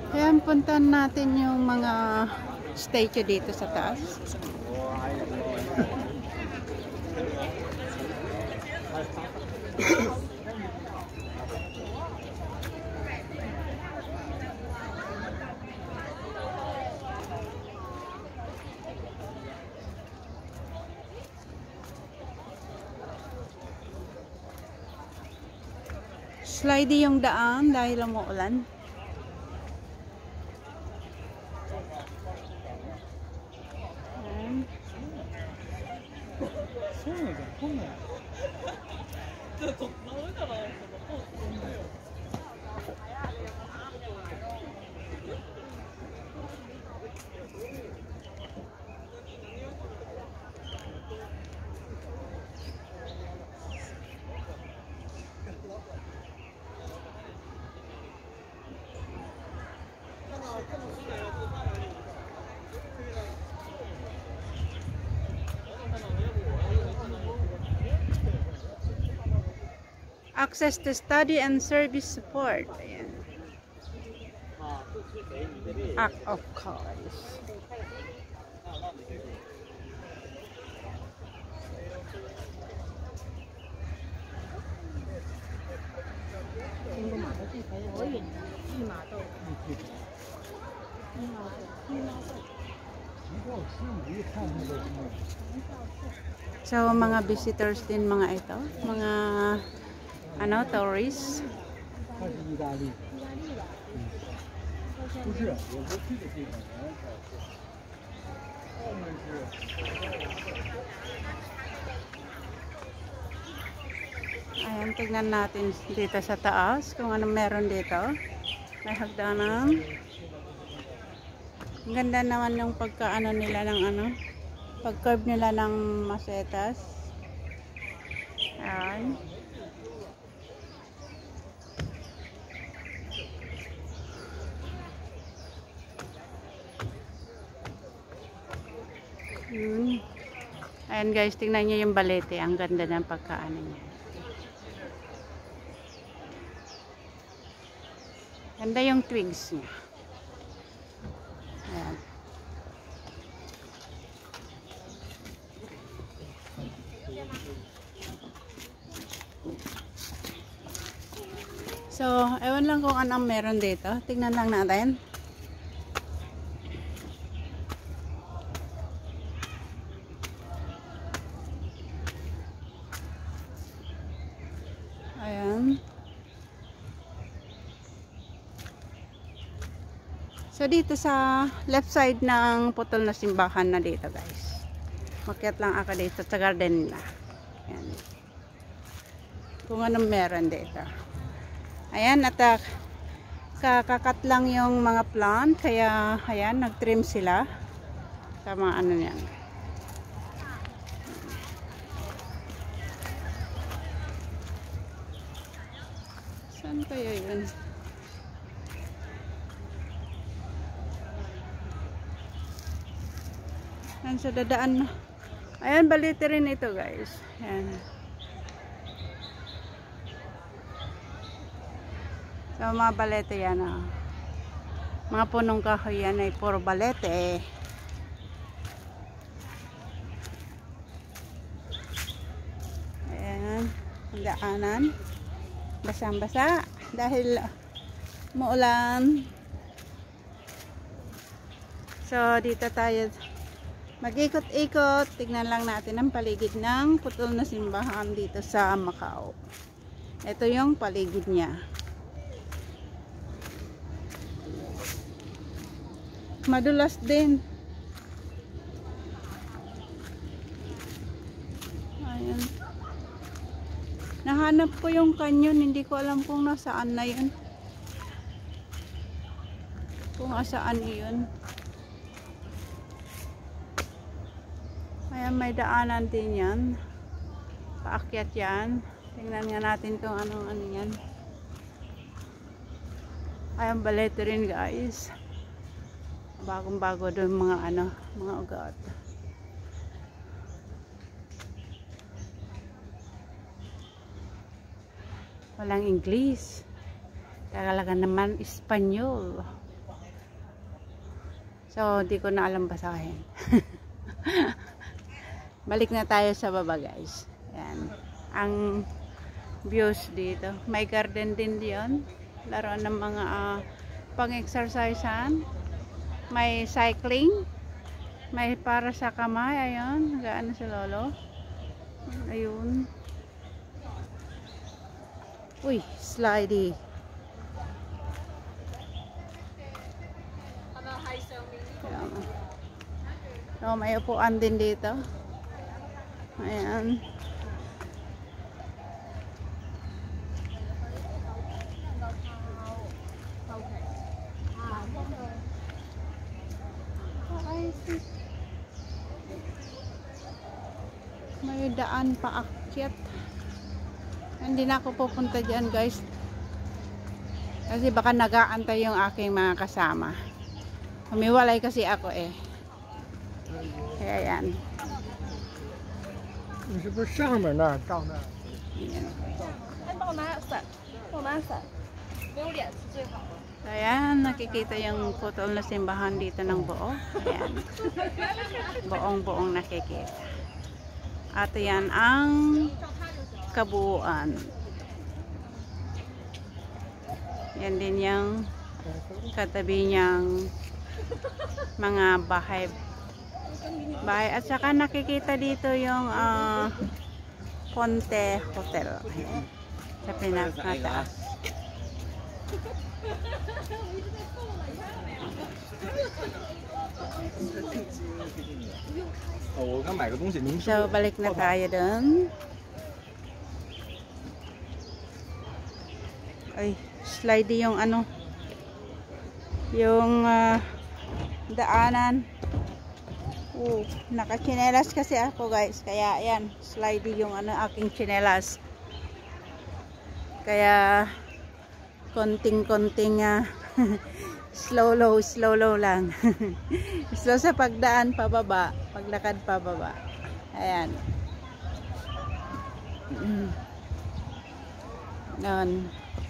Kaya puntahan natin yung mga statue dito sa taas. Slidey yung daan dahil umuulan. Access to study and service support. Ayan. Act of Congress. So mga visitors din mga ito, mga tourists. Ayan, tignan natin dito sa taas kung ano meron dito. May hagdanan. Ang ganda naman yung pagkaano nila ng pag-curve nila ng masetas. Ayan. Ayan guys, tingnan nyo yung balete. Ang ganda ng pagkaano niya. Ganda yung twigs niya. Ayan. So, ewan lang kung anong meron dito. Tingnan lang natin. Ayan. So dito sa left side ng putol na simbahan na dito guys. Makyat lang ako dito sa garden nila. Ayan. Kung anong meron dito. Ayan, at kakakat lang yung mga plant. Kaya ayan, nag-trim sila. Sa mga ano yan. Saan kaya yun? Ayan, sa dadaan na. Ayan, balite rin ito guys. Ayan. So, mga balete yan. Mga punong kahoy yan ay puro balete. Ayan. Ang daanan. Basang-basa. Dahil muulan. So, dito tayo mag-ikot-ikot. Tignan lang natin ang paligid ng putol na simbahan dito sa Macau. Ito yung paligid niya. Madulas din. Ayan. Nahanap ko yung canyon. Hindi ko alam kung nasaan na yun. Kung asaan yun. Ayan, may daanan din yan. Paakyat yan. Tingnan nga natin kung ano yan. Ayan, balete rin guys. Bagong-bago doon mga mga ugat. Walang English. Talaga naman Espanyol. So, di ko na alam basahin. Balik na tayo sa baba, guys. Yan. Ang views dito. May garden din diyon. Laruan ng mga pang-exercisean. May cycling. May para sa kamay. Ayun. Gaan si Lolo. Ayun. Uy, slidey. So, may upuan din dito. Ayan. May daan paakyat. Hindi na ako pupunta dyan, guys. Kasi baka nag-aantay yung aking mga kasama. Humiwalay kasi ako eh. Kaya yan. 你是不是上面那儿到那儿？ 哎，帮我拿伞，帮我拿伞，没有脸是最好的。 Ayan, nakikita yung putol na simbahan dito ng buo. Ayan. Buong-buong nakikita. At yan ang kabuuan. Yan din yung katabi niyang mga bahay. At saka nakikita dito yung Ponte Hotel. Ayan. Sa pinakataas. 我刚买个东西，您 So, balik na tayo dun. Ay, slidey yung ano. Yung daanan. Naka-chinelas kasi ako, guys. Kaya, yan. Slidey yung ano, aking chinelas. Kaya, konting-konting slow low lang. Slow sa pagdaan pababa, paglakad pababa. Ayan. Noon.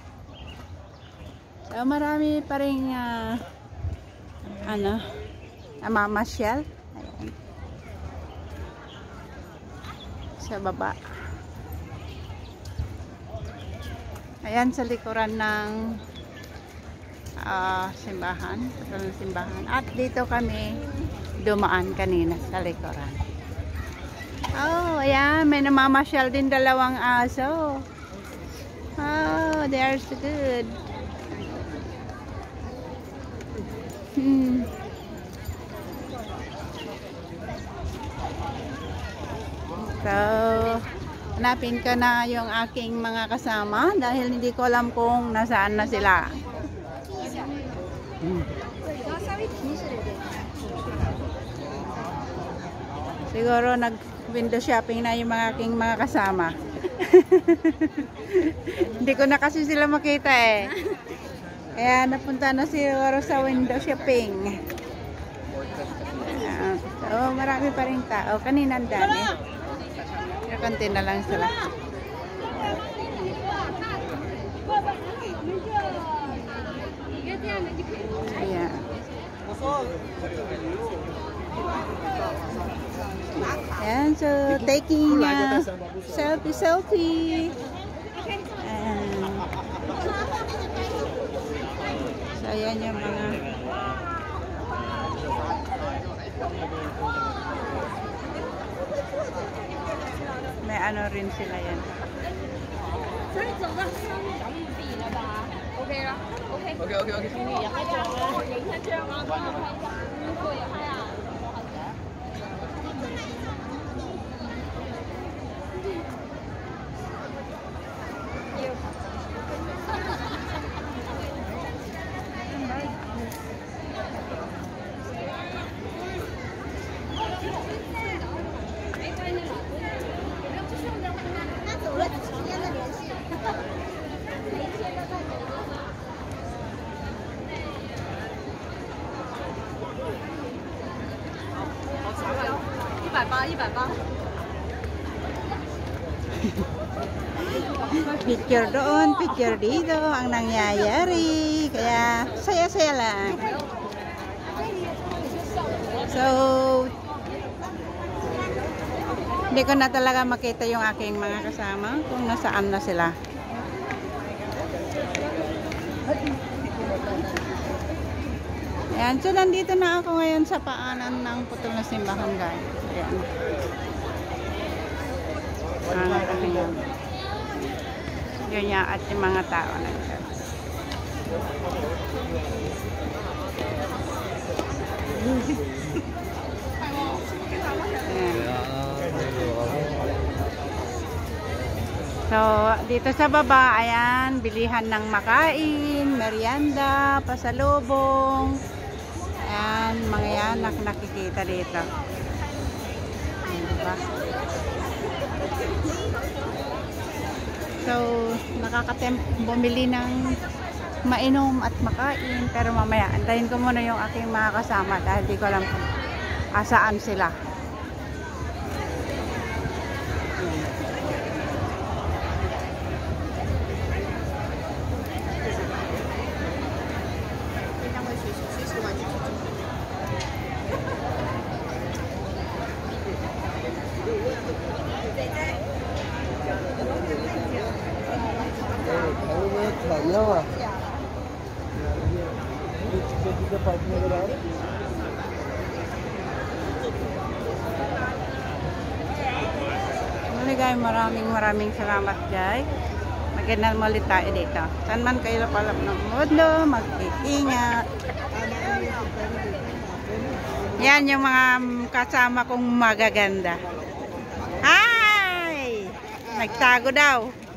So marami pa ring namamasyal. Ayan. Sa baba. Ayan sa likuran ng simbahan. At dito kami dumaan kanina sa likuran. Oh, ayan. May namamasyal din dalawang aso. Oh, they are so good. So, hanapin ko na yung aking mga kasama dahil hindi ko alam kung nasaan na sila. Siguro nag-window shopping na yung mga aking mga kasama. Hindi ko na kasi sila makita eh. Kaya napunta na siguro sa window shopping. So marami pa rin tao. Kanina ang dami. Pero konti na lang sila. Ayan. Ayan, so taking selfie. So ayan yung mga may ano rin sila yan. OK 了 ，OK。 180。 Picture doon, picture dito ang nangyayari. Kaya saya-saya lang. So, hindi ko na talaga makita yung aking mga kasama kung nasaan na sila. Ayan, so nandito na ako ngayon sa paanan ng putol na simbahan, guys. Ayan. Ayan. Yun niya at yung mga tao na ito. So, dito sa baba, ayan, bilihan ng makain, merienda, pasalubong. Ayan, mga yan, nakikita dito. Ayan, diba? So, bumili ng mainom at makain. Pero mamaya, antayin ko muna yung aking mga kasama dahil di ko alam kung asaan sila. Maraming salamat, guys. Magandang ulit tayo dito. Saan man kayo palap ng mundo, mag-iingat. Yan yung mga kasama kong magaganda. Hi! Nagtago daw.